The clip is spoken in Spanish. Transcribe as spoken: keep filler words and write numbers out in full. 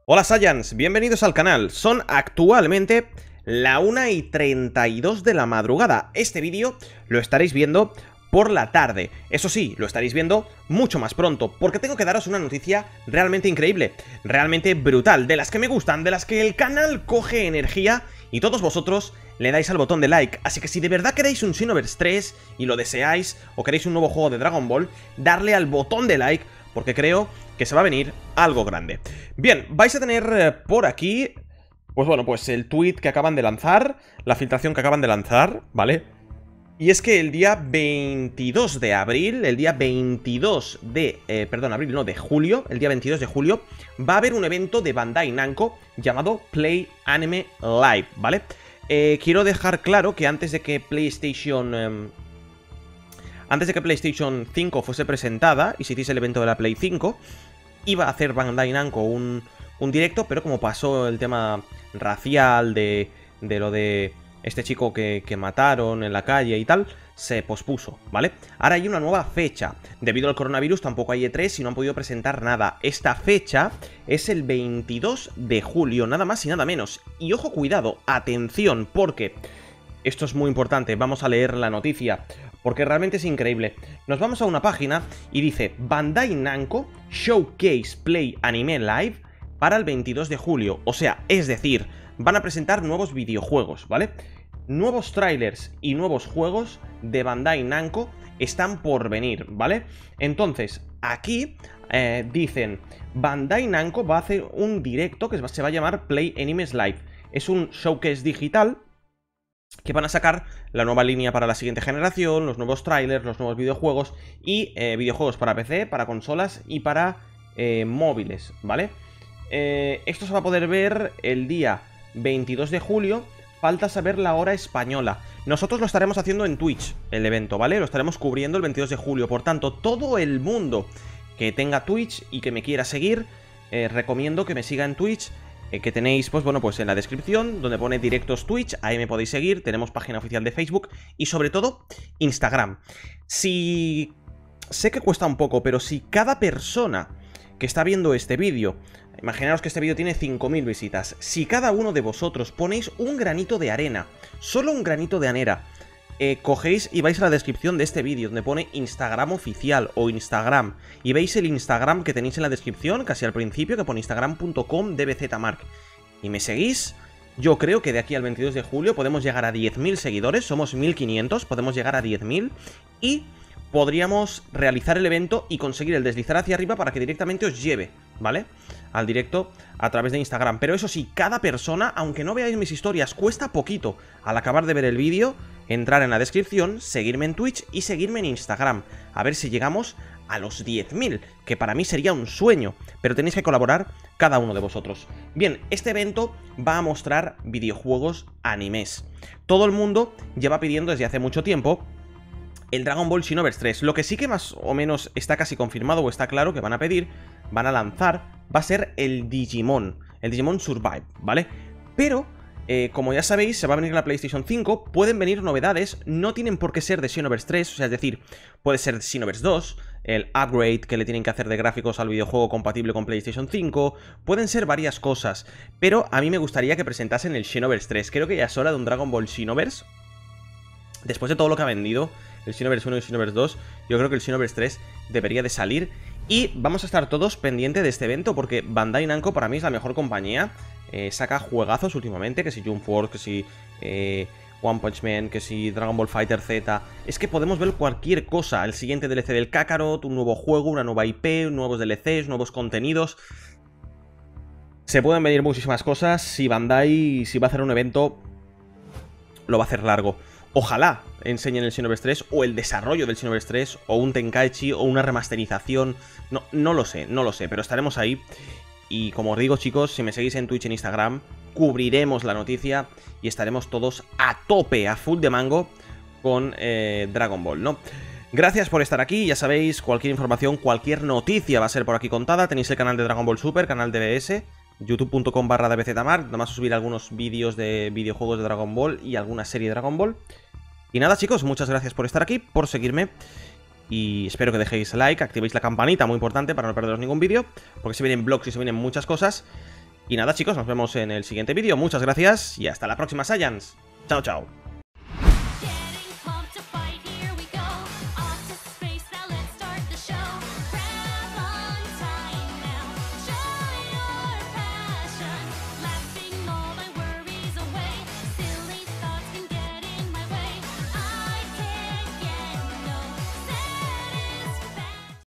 Hola Saiyans, bienvenidos al canal. Son actualmente la una y treinta y dos de la madrugada. Este vídeo lo estaréis viendo por la tarde. Eso sí, lo estaréis viendo mucho más pronto, porque tengo que daros una noticia realmente increíble, realmente brutal, de las que me gustan, de las que el canal coge energía y todos vosotros le dais al botón de like. Así que si de verdad queréis un Xenoverse tres y lo deseáis, o queréis un nuevo juego de Dragon Ball, darle al botón de like, porque creo que se va a venir algo grande. Bien, vais a tener eh, por aquí, pues bueno, pues el tweet que acaban de lanzar, la filtración que acaban de lanzar, ¿vale? Y es que el día veintidós de abril, el día veintidós de, eh, perdón, abril, no, de julio, el día veintidós de julio, va a haber un evento de Bandai Namco llamado Play Anime Live, ¿vale? Eh, quiero dejar claro que antes de que PlayStation... Eh, Antes de que PlayStation cinco fuese presentada y se hiciese el evento de la Play cinco, iba a hacer Bandai Namco un, un directo, pero como pasó el tema racial de, de lo de este chico que, que mataron en la calle y tal, se pospuso, ¿vale? Ahora hay una nueva fecha. Debido al coronavirus tampoco hay E tres y no han podido presentar nada. Esta fecha es el veintidós de julio, nada más y nada menos. Y ojo, cuidado, atención, porque... esto es muy importante, vamos a leer la noticia, porque realmente es increíble. Nos vamos a una página y dice Bandai Namco Showcase Play Anime Live para el veintidós de julio. O sea, es decir, van a presentar nuevos videojuegos, ¿vale? Nuevos trailers y nuevos juegos de Bandai Namco están por venir, ¿vale? Entonces, aquí eh, dicen Bandai Namco va a hacer un directo que se va a llamar Play Animes Live. Es un showcase digital que van a sacar la nueva línea para la siguiente generación, los nuevos trailers, los nuevos videojuegos y eh, videojuegos para P C, para consolas y para eh, móviles, ¿vale? Eh, esto se va a poder ver el día veintidós de julio, falta saber la hora española. Nosotros lo estaremos haciendo en Twitch, el evento, ¿vale? Lo estaremos cubriendo el veintidós de julio, por tanto, todo el mundo que tenga Twitch y que me quiera seguir, eh, recomiendo que me siga en Twitch, que tenéis, pues bueno, pues en la descripción, donde pone directos Twitch, ahí me podéis seguir, tenemos página oficial de Facebook y sobre todo Instagram. Si... sé que cuesta un poco, pero si cada persona que está viendo este vídeo, imaginaos que este vídeo tiene cinco mil visitas, si cada uno de vosotros ponéis un granito de arena, solo un granito de arena, Eh, cogéis y vais a la descripción de este vídeo donde pone Instagram oficial o Instagram y veis el Instagram que tenéis en la descripción, casi al principio, que pone instagram punto com dbzmark y me seguís, yo creo que de aquí al veintidós de julio podemos llegar a diez mil seguidores, somos mil quinientos, podemos llegar a diez mil y podríamos realizar el evento y conseguir el deslizar hacia arriba para que directamente os lleve, ¿vale? Al directo a través de Instagram. Pero eso sí, cada persona, aunque no veáis mis historias, cuesta poquito al acabar de ver el vídeo, entrar en la descripción, seguirme en Twitch y seguirme en Instagram. A ver si llegamos a los diez mil, que para mí sería un sueño, pero tenéis que colaborar cada uno de vosotros. Bien, este evento va a mostrar videojuegos animes. Todo el mundo lleva pidiendo desde hace mucho tiempo el Dragon Ball Xenoverse tres. Lo que sí que más o menos está casi confirmado o está claro que van a pedir, van a lanzar, va a ser el Digimon, el Digimon Survive, ¿vale? Pero, eh, como ya sabéis, se va a venir la PlayStation cinco, pueden venir novedades, no tienen por qué ser de Xenoverse tres, o sea, es decir, puede ser de Xenoverse dos, el upgrade que le tienen que hacer de gráficos al videojuego compatible con PlayStation cinco, pueden ser varias cosas, pero a mí me gustaría que presentasen el Xenoverse tres, creo que ya es hora de un Dragon Ball Xenoverse. Después de todo lo que ha vendido el Xenoverse uno y el Xenoverse dos, yo creo que el Xenoverse tres debería de salir. Y vamos a estar todos pendientes de este evento porque Bandai Namco para mí es la mejor compañía. Eh, saca juegazos últimamente, que si Jump Force, que si eh, One Punch Man, que si Dragon Ball Fighter Z. Es que podemos ver cualquier cosa. El siguiente D L C del Kakarot, un nuevo juego, una nueva I P, nuevos D L Cs, nuevos contenidos. Se pueden venir muchísimas cosas. Si Bandai, si va a hacer un evento, lo va a hacer largo. Ojalá enseñen el Xenoverse tres o el desarrollo del Xenoverse tres o un Tenkaichi o una remasterización. No, no lo sé, no lo sé, pero estaremos ahí. Y como os digo, chicos, si me seguís en Twitch y en Instagram, cubriremos la noticia y estaremos todos a tope, a full de mango con eh, Dragon Ball, ¿no? Gracias por estar aquí, ya sabéis, cualquier información, cualquier noticia va a ser por aquí contada. Tenéis el canal de Dragon Ball Super, canal D B S, youtube punto com barra dbzmark, nada más subir algunos vídeos de videojuegos de Dragon Ball y alguna serie de Dragon Ball. Y nada, chicos, muchas gracias por estar aquí, por seguirme. Y espero que dejéis like, activéis la campanita, muy importante para no perderos ningún vídeo, porque se vienen vlogs y se vienen muchas cosas. Y nada chicos, nos vemos en el siguiente vídeo. Muchas gracias y hasta la próxima, Saiyans. Chao, chao.